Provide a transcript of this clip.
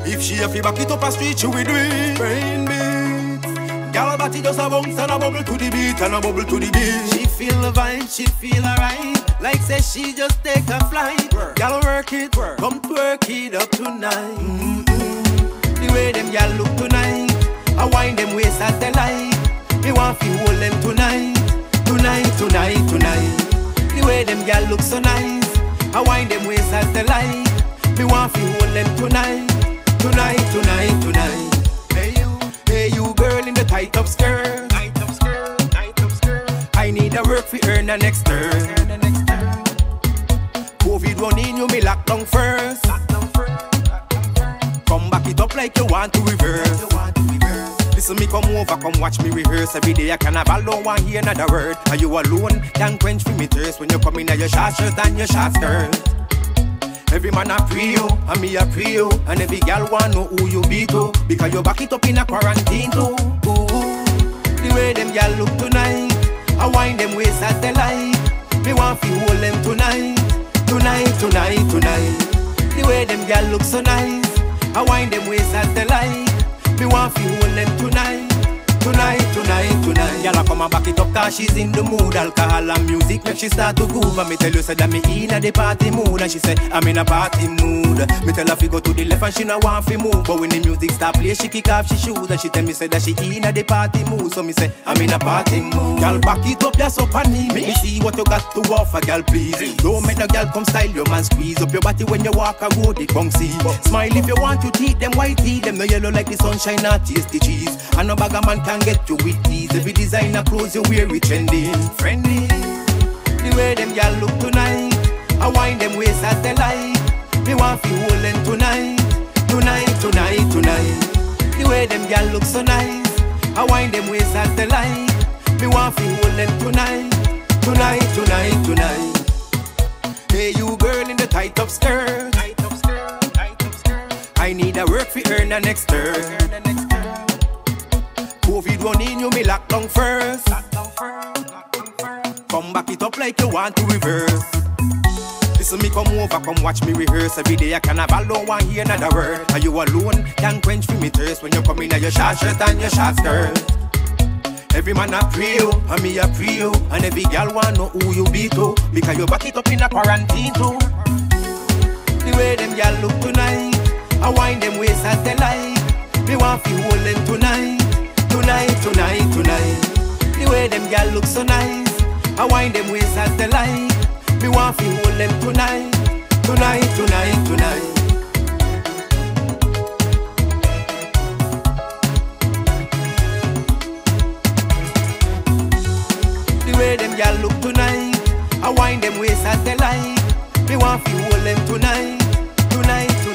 If she a fi back it up a street, she will do it. Brain beat. Girl body just a bounce and a bubble to the beat and a bubble to the beat. She feel the vibe, she feel alright. Like say she just take a flight. Girl work it, come twerk it up tonight. The way them girl look tonight, I wind them waist as they like. Me want fi hold them tonight, tonight, tonight, tonight. The way them girl look so nice, I wind them waist as they like. Me want fi hold them tonight, tonight, tonight, tonight. Hey you girl in the tight up skirt, tight up skirt, tight up skirt. I need a work fi earn the next turn. COVID running you me lock down first. Come back it up like you want to reverse. Listen me come over, come watch me rehearse. Every day I carnival, don't want hear another word. Are you alone? Can't quench for me thirst. When you come in at your short shirt and your short skirt. Every man a pre you, and me a pre you. And every girl want know who you be to. Because you back it up in a quarantine too. The way them girl look tonight, I wind them waist as they like. Me want to hold them tonight, tonight, tonight, tonight. The way them girl look so nice, I wind them waist as they like. Me want to hold them tonight, tonight, tonight, tonight. Y'all come and back it up cause she's in the mood. Alcohol and music make she start to groove. And me tell you say that me in a the party mood. And she say I'm in a party mood. Me tell her fi go to the left and she no want fi move. But when the music start play she kick off she shoes. And she tell me say that she in a the party mood. So me say I'm in a party mood. Y'all back it up yes up on me. Make me see what you got to offer girl please. Don't make the girl come style your man. Squeeze up your body when you walk a road it bouncy. Smile if you want to teeth them white teeth. Them no yellow like the sunshine or tasty cheese. And no bag of man can get you with these. Every designer clothes you wear it trendy, friendly. The way them girl look tonight, I wind them waist as they like. Me want fi hold them tonight, tonight, tonight, tonight. The way them girl look so nice, I wind them waist as they like. Me want fi hold them tonight, tonight, tonight, tonight. Hey you girl in the tight up skirt, tight up skirt, tight up skirt. I need a work fi earn the next turn. COVID running you me lock down first. Come back it up like you want to reverse. Listen me come over, come watch me rehearse. Every day I carnival, don't want hear another word. Are you alone? Can't quench for me thirst. When you come in at your short shirt and your short skirt. Every man a pre you, and me a pre you. And every girl want know who you be to. Because you back it up in a quarantine too. The way them girl look tonight, I wind them waist as they like. Me want to hold them tonight, tonight, tonight, tonight. The way them girl look so nice, I wind them waist as they like. Me want to hold them tonight, tonight, tonight, tonight. The way them girl look tonight, I wind them waist as they like. Me want to hold them tonight, tonight, tonight.